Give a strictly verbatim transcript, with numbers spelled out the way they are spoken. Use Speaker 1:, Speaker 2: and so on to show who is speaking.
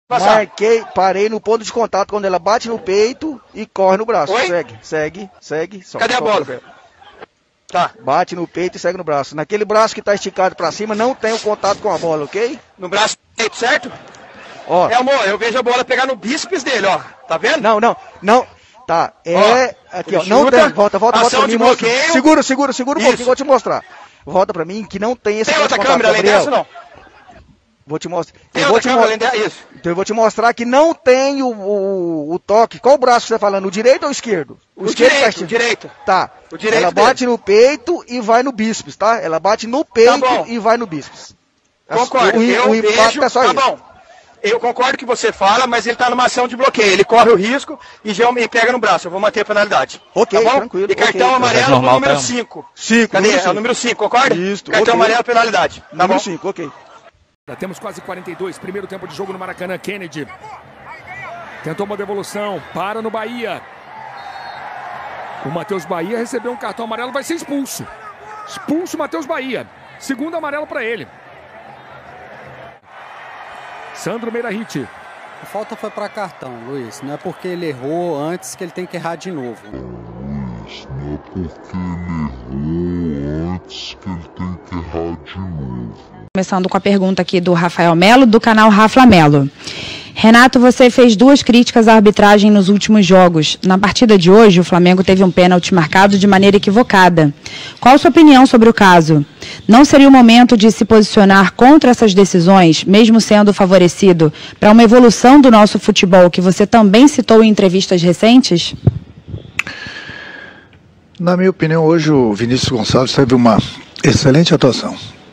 Speaker 1: Marquei, parei no ponto de contato quando ela bate no peito e corre no braço. Oi? Segue, segue, segue. Só,
Speaker 2: Cadê
Speaker 1: só,
Speaker 2: a bola? Tá.
Speaker 1: Bate no peito e segue no braço. Naquele braço que tá esticado pra cima, não tem o contato com a bola, ok?
Speaker 2: No braço direito, certo?
Speaker 1: Ó.
Speaker 2: É, amor, eu vejo a bola pegar no bíceps dele, ó. Tá vendo?
Speaker 1: Não, não, não. Tá, é... Ó, aqui, ó,
Speaker 2: chuta,
Speaker 1: não tem. Volta, volta, volta pra mim.
Speaker 2: Bloqueio.
Speaker 1: Segura, segura, segura um pouquinho, eu vou te mostrar. Volta pra mim que não tem esse
Speaker 2: tem outra
Speaker 1: contato,
Speaker 2: câmera além
Speaker 1: Gabriel.
Speaker 2: dessa, não?
Speaker 1: Vou te mostrar.
Speaker 2: Tem
Speaker 1: eu vou
Speaker 2: outra
Speaker 1: te
Speaker 2: câmera além dessa, isso.
Speaker 1: Então eu vou te mostrar que não tem o, o, o toque. Qual braço você tá falando? O direito ou o esquerdo?
Speaker 2: O, o direito, tá o direito.
Speaker 1: Tá.
Speaker 2: O direito
Speaker 1: ela
Speaker 2: dele.
Speaker 1: bate no peito e vai no bíceps, tá? Ela bate no peito
Speaker 2: tá
Speaker 1: e vai no bíceps.
Speaker 2: Concordo.
Speaker 1: O,
Speaker 2: eu
Speaker 1: o impacto
Speaker 2: vejo,
Speaker 1: é só
Speaker 2: tá
Speaker 1: isso.
Speaker 2: bom. Eu concordo que você fala, mas ele tá numa ação de bloqueio. Ele corre o risco e já me pega no braço. Eu vou manter a penalidade.
Speaker 1: Ok,
Speaker 2: tá bom?
Speaker 1: tranquilo.
Speaker 2: E cartão
Speaker 1: okay.
Speaker 2: amarelo no número cinco.
Speaker 1: cinco.
Speaker 2: Cadê?
Speaker 1: Número
Speaker 2: é o número cinco, concorda?
Speaker 1: Isso.
Speaker 2: Cartão
Speaker 1: okay.
Speaker 2: amarelo, penalidade. Tá
Speaker 1: número
Speaker 2: bom?
Speaker 1: cinco, ok.
Speaker 3: Já temos quase quarenta e dois, primeiro tempo de jogo no Maracanã. Kennedy tentou uma devolução, para no Bahia. O Matheus Bahia recebeu um cartão amarelo, vai ser expulso. Expulso o Matheus Bahia. Segundo amarelo para ele. Sandro Meirahit.
Speaker 4: A falta foi para cartão, Luiz. Não é porque ele errou antes que ele tem que errar de novo.
Speaker 5: Luiz, não é porque ele errou antes que ele tem que errar de novo.
Speaker 6: Começando com a pergunta aqui do Rafael Melo, do canal Rafa Melo. Renato, você fez duas críticas à arbitragem nos últimos jogos. Na partida de hoje, o Flamengo teve um pênalti marcado de maneira equivocada. Qual a sua opinião sobre o caso? Não seria o momento de se posicionar contra essas decisões, mesmo sendo favorecido, para uma evolução do nosso futebol, que você também citou em entrevistas recentes?
Speaker 7: Na minha opinião, hoje o Vinícius Gonçalves teve uma excelente atuação.